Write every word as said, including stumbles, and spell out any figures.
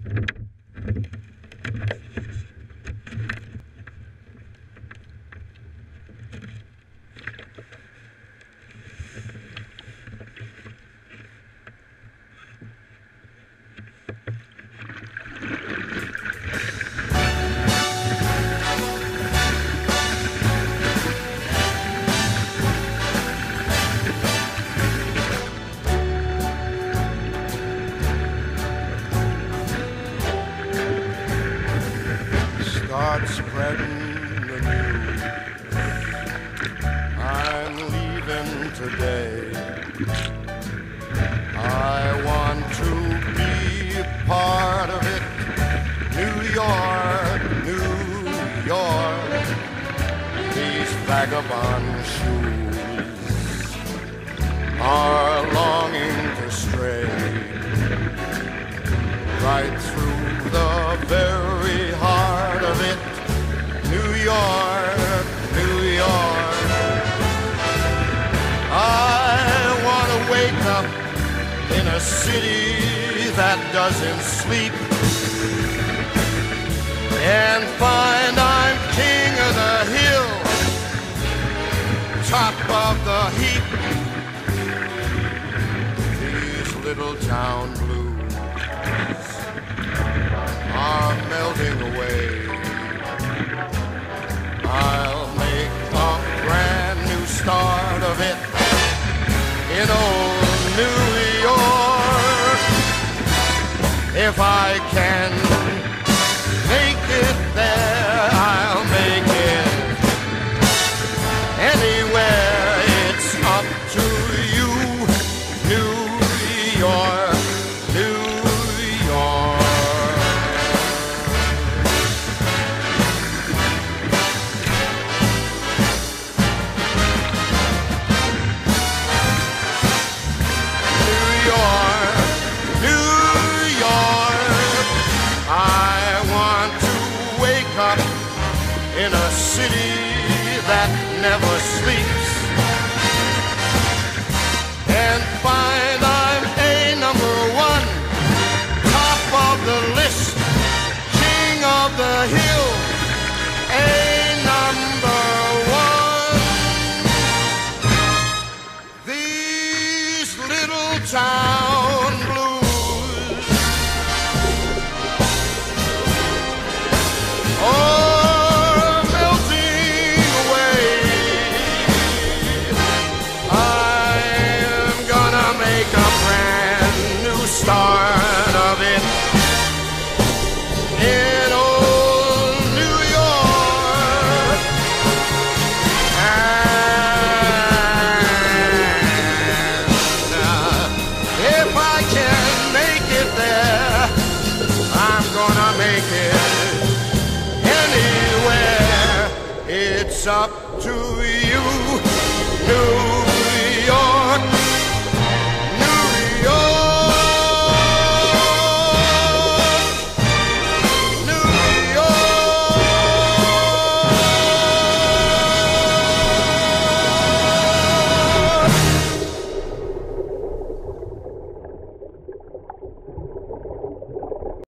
Start spreading the news. I'm leaving today. I want to be part of it. New York, New York. These vagabond shoes are longing to stray right through the very heart of it. New York, New York. I want to wake up in a city that doesn't sleep and find I'm king of the hill, top of the heap. These little town blues are melting away. I'll make a brand new start of it in old New York. If I can make it there, I'll make it anywhere. It's up to you, New York, New York. In a city that never sleeps and find I'm a number one, top of the list, king of the hill, a number one. These little town blues, oh, start of it in old New York. And uh, if I can make it there, I'm gonna make it anywhere. It's up to you, New York.